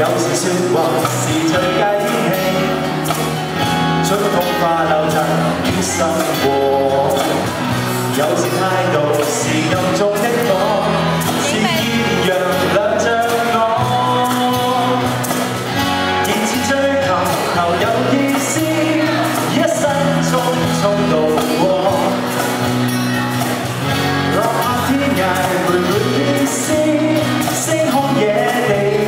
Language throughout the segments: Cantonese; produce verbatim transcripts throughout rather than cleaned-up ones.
時說話是最佳天氣，春風化流雜於生活。有時態度是暗中的我，是豔陽亮着我。熱切追求求有意思，一生匆匆度過。落下天涯徘徊意思，星空野地。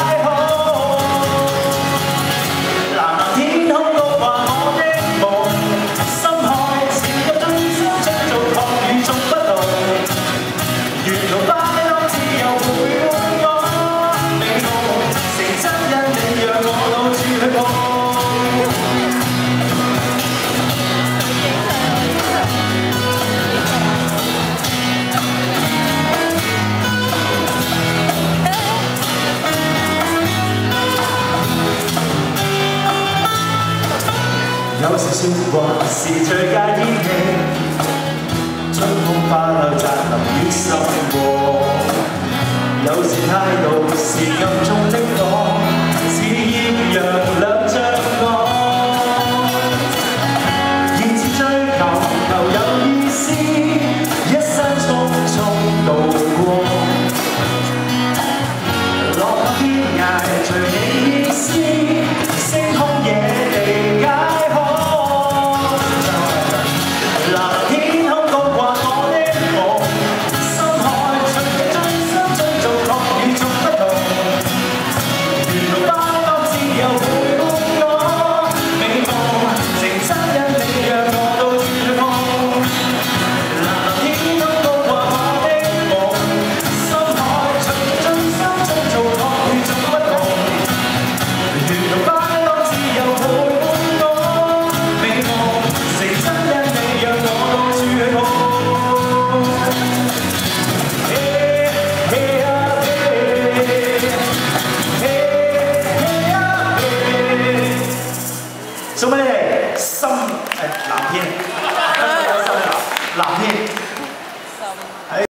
有時說話是最佳天氣，春風化流雜淋於生活。